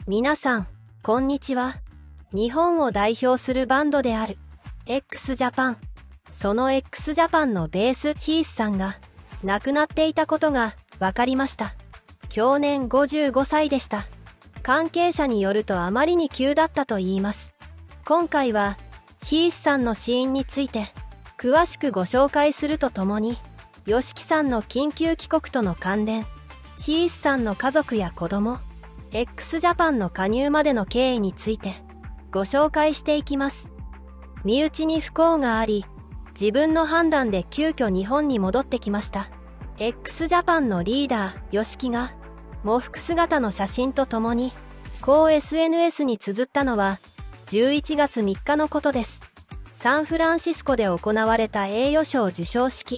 皆さん、こんにちは。日本を代表するバンドである x ジャパン。その x ジャパンのベースヒースさんが亡くなっていたことが分かりました。去年55歳でした。関係者によるとあまりに急だったと言います。今回はヒースさんの死因について詳しくご紹介するとともに、吉木さんの緊急帰国との関連、ヒースさんの家族や子供、x ジャパンの加入までの経緯についてご紹介していきます。身内に不幸があり、自分の判断で急遽日本に戻ってきました。x ジャパンのリーダー吉木が喪服姿の写真とともにこう SNS に綴ったのは11月3日のことです。サンフランシスコで行われた栄誉賞授賞式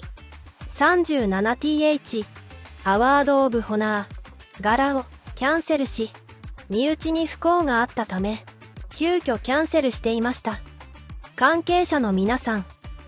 37th アワード・オブ・ホナー柄をキャンセルし、身内に不幸があったため急遽キャンセルしていました。関係者の皆さん、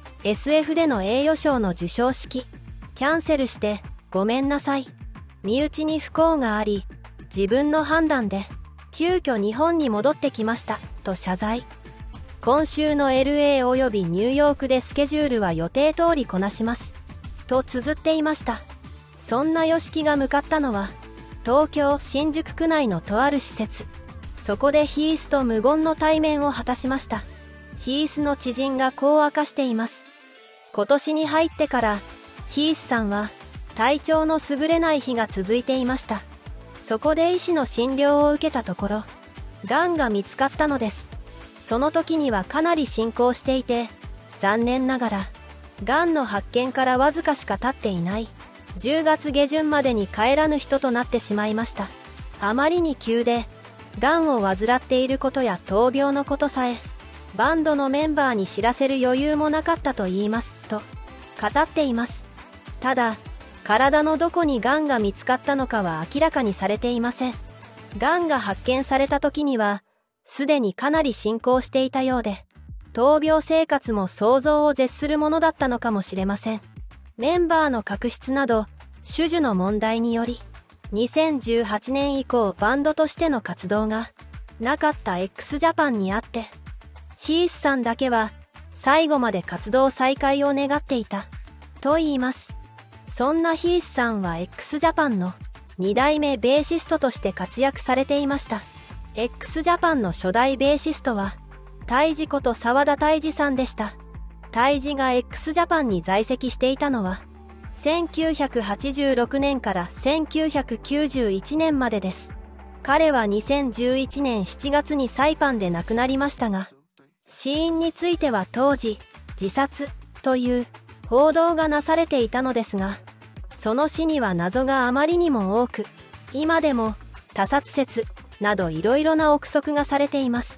SF での栄誉賞の授賞式キャンセルしてごめんなさい。身内に不幸があり、自分の判断で急遽日本に戻ってきましたと謝罪。今週の LA およびニューヨークでスケジュールは予定通りこなしますと綴っていました。そんな吉木が向かったのは東京新宿区内のとある施設。そこでヒースと無言の対面を果たしました。ヒースの知人がこう明かしています。今年に入ってからヒースさんは体調の優れない日が続いていました。そこで医師の診療を受けたところ、がんが見つかったのです。その時にはかなり進行していて、残念ながらがんの発見からわずかしか経っていない10月下旬までに帰らぬ人となってしまいました。あまりに急で、がんを患っていることや闘病のことさえバンドのメンバーに知らせる余裕もなかったと言いますと語っています。ただ、体のどこにがんが見つかったのかは明らかにされていません。がんが発見された時にはすでにかなり進行していたようで、闘病生活も想像を絶するものだったのかもしれません。メンバーの確執など種々の問題により、2018年以降バンドとしての活動がなかった x ジャパンにあって、ヒースさんだけは最後まで活動再開を願っていたと言います。そんなヒースさんは x ジャパンの2代目ベーシストとして活躍されていました。x ジャパンの初代ベーシストは泰治こと沢田泰治さんでした。泰治が x ジャパンに在籍していたのは1986年から1991年までです。彼は2011年7月にサイパンで亡くなりましたが、死因については当時自殺という報道がなされていたのですが、その死には謎があまりにも多く、今でも他殺説などいろいろな憶測がされています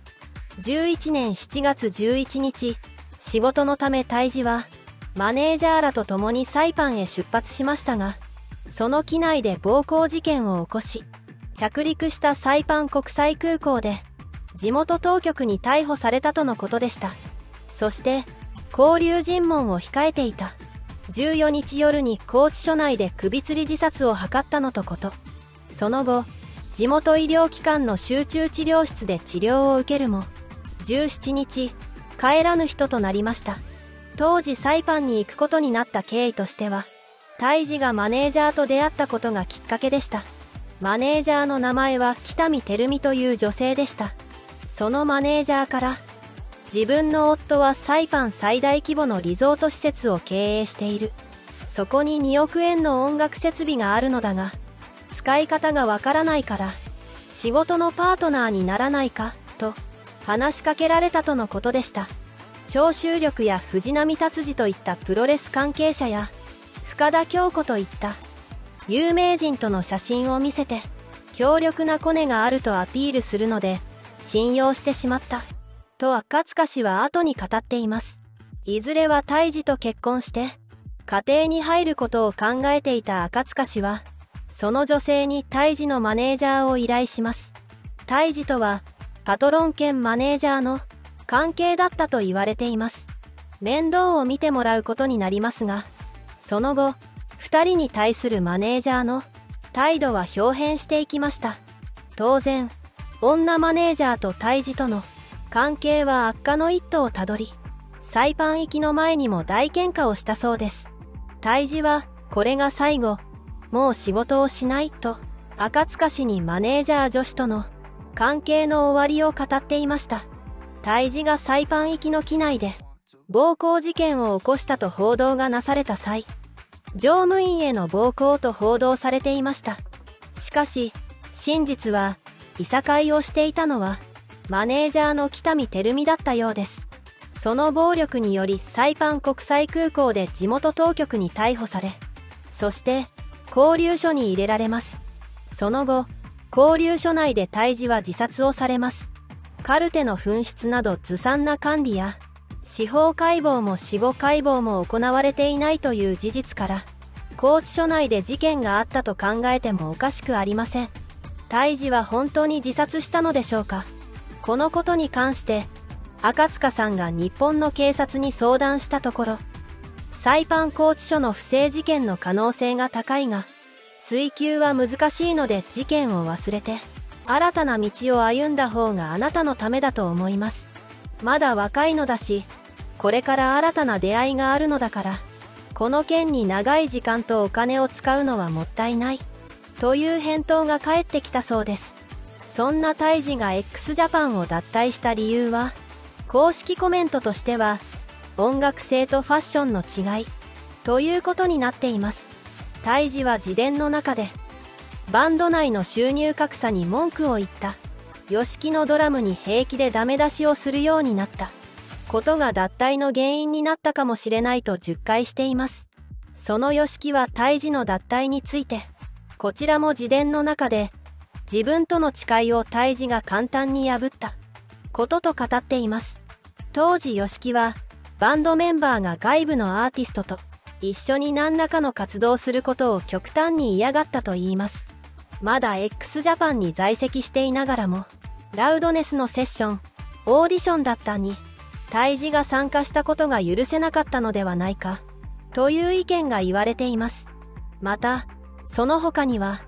。11年7月11日、仕事のため泰治はマネージャーらと共にサイパンへ出発しましたが、その機内で暴行事件を起こし、着陸したサイパン国際空港で地元当局に逮捕されたとのことでした。そして勾留尋問を控えていた14日夜に拘置所内で首吊り自殺を図ったのとこと。その後、地元医療機関の集中治療室で治療を受けるも、17日、帰らぬ人となりました。当時サイパンに行くことになった経緯としては、泰治がマネージャーと出会ったことがきっかけでした。マネージャーの名前は北見照美という女性でした。そのマネージャーから、自分の夫はサイパン最大規模のリゾート施設を経営している。そこに2億円の音楽設備があるのだが、使い方がわからないから、仕事のパートナーにならないか、と話しかけられたとのことでした。長州力や藤波辰爾といったプロレス関係者や、深田恭子といった有名人との写真を見せて、強力なコネがあるとアピールするので、信用してしまった。と赤塚氏は後に語っています。いずれは泰治と結婚して家庭に入ることを考えていた赤塚氏は、その女性に泰治のマネージャーを依頼します。泰治とはパトロン兼マネージャーの関係だったと言われています。面倒を見てもらうことになりますが、その後2人に対するマネージャーの態度は表変していきました。当然女マネージャーと泰治との関係は悪化の一途をたどり、サイパン行きの前にも大喧嘩をしたそうです。泰治はこれが最後、もう仕事をしないと赤塚氏にマネージャー女子との関係の終わりを語っていました。泰治がサイパン行きの機内で暴行事件を起こしたと報道がなされた際、乗務員への暴行と報道されていました。しかし真実は、いさかいをしていたのはマネージャーの北見照美だったようです。その暴力によりサイパン国際空港で地元当局に逮捕され、そして拘留所に入れられます。その後、拘留所内で泰治は自殺をされます。カルテの紛失などずさんな管理や、司法解剖も死後解剖も行われていないという事実から、拘置所内で事件があったと考えてもおかしくありません。泰治は本当に自殺したのでしょうか。このことに関して赤塚さんが日本の警察に相談したところ、サイパン拘置所の不正事件の可能性が高いが、追及は難しいので事件を忘れて新たな道を歩んだ方があなたのためだと思います。まだ若いのだし、これから新たな出会いがあるのだから、この件に長い時間とお金を使うのはもったいないという返答が返ってきたそうです。そんな泰治が x ジャパンを脱退した理由は、公式コメントとしては音楽性とファッションの違いということになっています。泰治は自伝の中でバンド内の収入格差に文句を言った。吉木のドラムに平気でダメ出しをするようになったことが脱退の原因になったかもしれないと述回しています。その吉木は泰治の脱退について、こちらも自伝の中で自分との誓いを泰治が簡単に破ったことと語っています。当時吉木はバンドメンバーが外部のアーティストと一緒に何らかの活動をすることを極端に嫌がったといいます。まだ x ジャパンに在籍していながらも、ラウドネスのセッション、オーディションだったに泰治が参加したことが許せなかったのではないかという意見が言われています。またその他には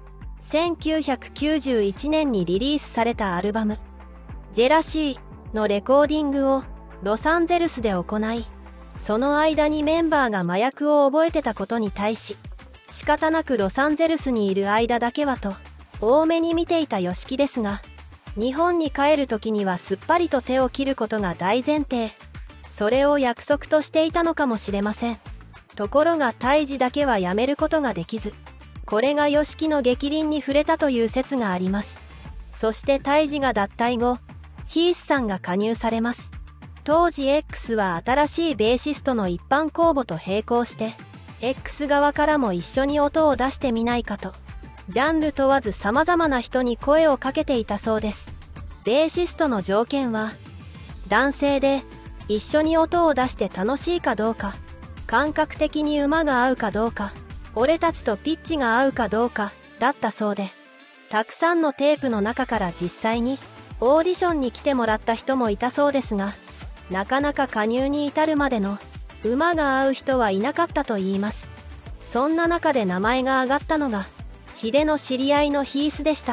1991年にリリースされたアルバムジェラシーのレコーディングをロサンゼルスで行い、その間にメンバーが麻薬を覚えてたことに対し、仕方なくロサンゼルスにいる間だけはと多めに見ていた吉木ですが、日本に帰る時にはすっぱりと手を切ることが大前提、それを約束としていたのかもしれません。ところが泰治だけはやめることができず、これが吉木の逆鱗に触れたという説があります。そして泰治が脱退後、ヒースさんが加入されます。当時 X は新しいベーシストの一般公募と並行して X 側からも一緒に音を出してみないかと、ジャンル問わず様々な人に声をかけていたそうです。ベーシストの条件は男性で一緒に音を出して楽しいかどうか、感覚的に馬が合うかどうか、俺たちとピッチが合うかどうかだったそうで、たくさんのテープの中から実際にオーディションに来てもらった人もいたそうですが、なかなか加入に至るまでの馬が合う人はいなかったといいます。そんな中で名前が挙がったのがヒデの知り合いのヒースでした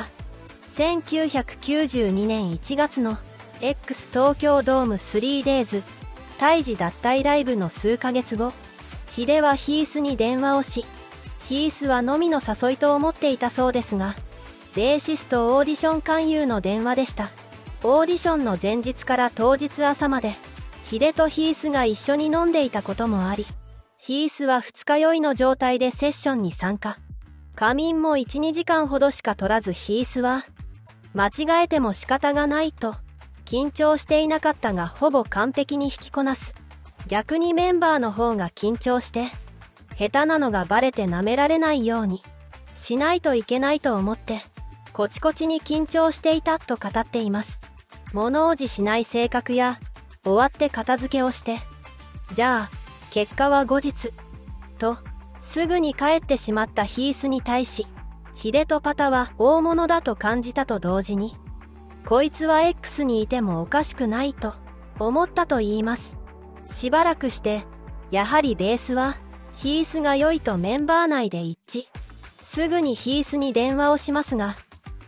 。1992年1月の X 東京ドーム 3days 泰治脱退ライブの数ヶ月後、ヒデはヒースに電話をし、ヒースは飲みの誘いと思っていたそうですが、ベーシストオーディション勧誘の電話でした。オーディションの前日から当日朝までヒデとヒースが一緒に飲んでいたこともあり、ヒースは二日酔いの状態でセッションに参加。仮眠も 1,2 時間ほどしか取らず、ヒースは間違えても仕方がないと緊張していなかったがほぼ完璧に弾きこなす。逆にメンバーの方が緊張して下手なのがバレて舐められないようにしないといけないと思ってコチコチに緊張していたと語っています。物おじしない性格や終わって片付けをして、じゃあ結果は後日とすぐに帰ってしまったヒースに対し、ヒデとパタは大物だと感じたと同時に、こいつは X にいてもおかしくないと思ったと言います。しばらくしてやはりベースはヒースが良いとメンバー内で一致。すぐにヒースに電話をしますが、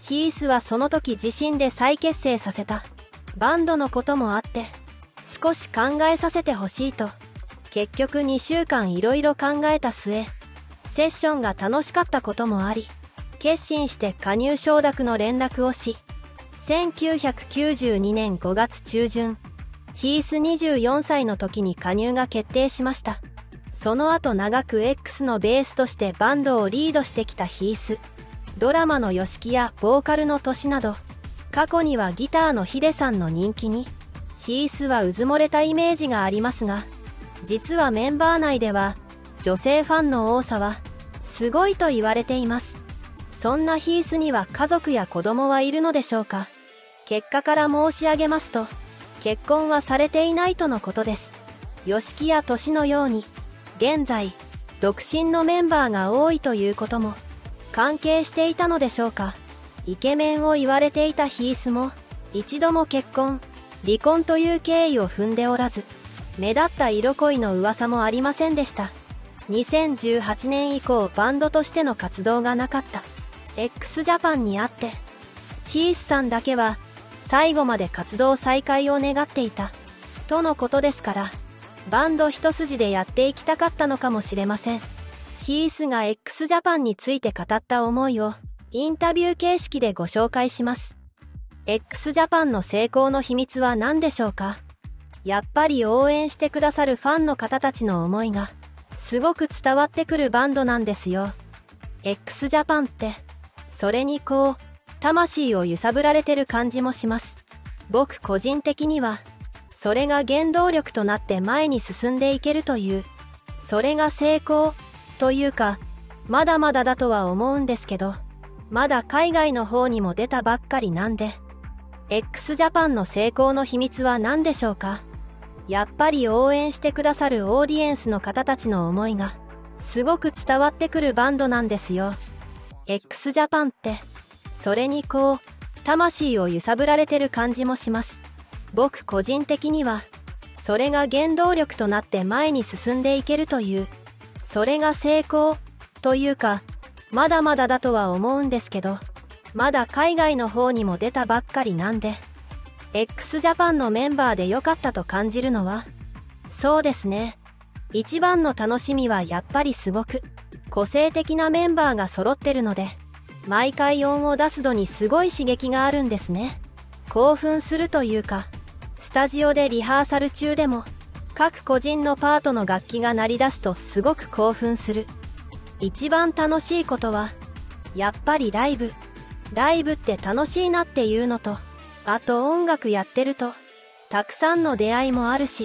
ヒースはその時自身で再結成させたバンドのこともあって少し考えさせてほしいと、結局2週間いろいろ考えた末、セッションが楽しかったこともあり決心して加入承諾の連絡をし、1992年5月中旬、ヒース24歳の時に加入が決定しました。その後長く X のベースとしてバンドをリードしてきたヒース。ドラマの吉木やボーカルのトシなど、過去にはギターのヒデさんの人気に、ヒースはうずもれたイメージがありますが、実はメンバー内では、女性ファンの多さは、すごいと言われています。そんなヒースには家族や子供はいるのでしょうか。結果から申し上げますと、結婚はされていないとのことです。吉木やトシのように、現在、独身のメンバーが多いということも、関係していたのでしょうか。イケメンを言われていたヒースも、一度も結婚、離婚という経緯を踏んでおらず、目立った色恋の噂もありませんでした。2018年以降バンドとしての活動がなかった x ジャパンにあって、ヒースさんだけは最後まで活動再開を願っていたとのことですから、バンド一筋でやっていきたかったのかもしれません。ヒースが x ジャパンについて語った思いをインタビュー形式でご紹介します。x ジャパンの成功の秘密は何でしょうか。やっぱり応援してくださるファンの方たちの思いがすごく伝わってくるバンドなんですよ。x ジャパンって、それにこう、魂を揺さぶられてる感じもします。僕個人的には、それが原動力となって前に進んでいけるという、それが成功というか、まだまだだとは思うんですけど、まだ海外の方にも出たばっかりなんで、x ジャパンの成功の秘密は何でしょうか。やっぱり応援してくださるオーディエンスの方たちの思いがすごく伝わってくるバンドなんですよ。x ジャパンって、それにこう、魂を揺さぶられてる感じもします。僕個人的には、それが原動力となって前に進んでいけるという、それが成功というか、まだまだだとは思うんですけど、まだ海外の方にも出たばっかりなんで、x ジャパンのメンバーで良かったと感じるのは、そうですね。一番の楽しみはやっぱりすごく個性的なメンバーが揃ってるので、毎回音を出すのにすごい刺激があるんですね。興奮するというか、スタジオでリハーサル中でも各個人のパートの楽器が鳴り出すとすごく興奮する。一番楽しいことはやっぱりライブって楽しいなっていうのと、あと音楽やってるとたくさんの出会いもあるし、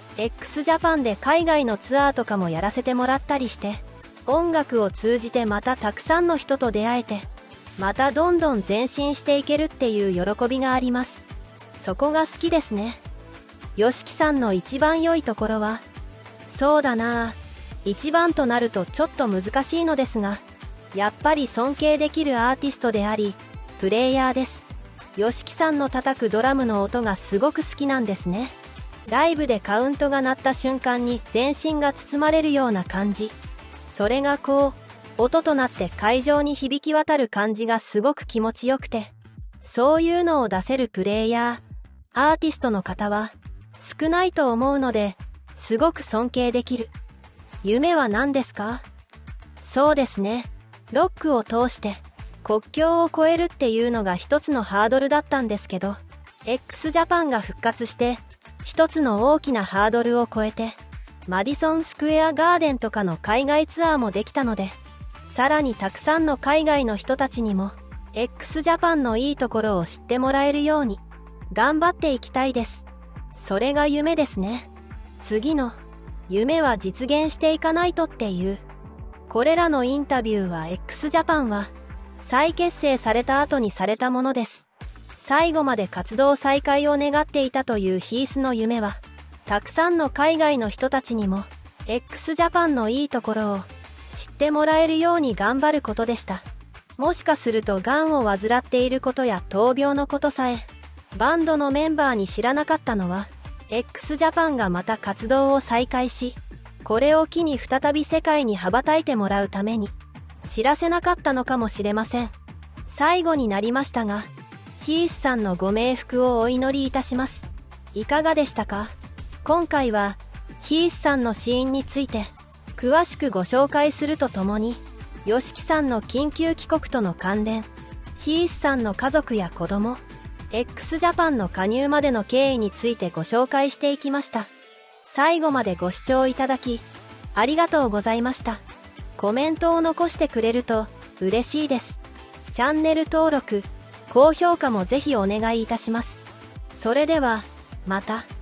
x ジャパンで海外のツアーとかもやらせてもらったりして、音楽を通じてまたたくさんの人と出会えて、またどんどん前進していけるっていう喜びがあります。そこが好きですね。吉木さんの一番良いところは、そうだなあ、一番となるとちょっと難しいのですが、やっぱり尊敬できるアーティストでありプレイヤーです。吉木さんの叩くドラムの音がすごく好きなんですね。ライブでカウントが鳴った瞬間に全身が包まれるような感じ、それがこう音となって会場に響き渡る感じがすごく気持ちよくて、そういうのを出せるプレイヤー、アーティストの方は少ないと思うので、すごく尊敬できる。夢は何ですか？そうですね、ロックを通して国境を越えるっていうのが一つのハードルだったんですけど、 x ジャパンが復活して一つの大きなハードルを越えて、マディソンスクエアガーデンとかの海外ツアーもできたので、さらにたくさんの海外の人たちにも x ジャパンのいいところを知ってもらえるように頑張っていきたいです。それが夢ですね。次の夢は実現していかないとっていう。これらのインタビューは x ジャパンは再結成された後にされたものです。最後まで活動再開を願っていたというヒースの夢は、たくさんの海外の人たちにも x ジャパンのいいところを知ってもらえるように頑張ることでした。もしかするとがんを患っていることや闘病のことさえバンドのメンバーに知らなかったのは、 x ジャパンがまた活動を再開し、これを機に再び世界に羽ばたいてもらうために知らせなかったのかもしれません。 最後になりましたが、ヒースさんのご冥福をお祈りいたします。いかがでしたか？今回は、ヒースさんの死因について、詳しくご紹介するとともに、YOSHIKIさんの緊急帰国との関連、ヒースさんの家族や子供、x ジャパンの加入までの経緯についてご紹介していきました。最後までご視聴いただき、ありがとうございました。コメントを残してくれると嬉しいです。チャンネル登録、高評価もぜひお願いいたします。それでは、また。